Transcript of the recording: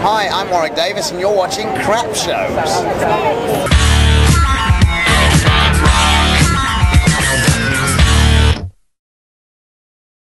Hi, I'm Warwick Davis and you're watching Crap Shows.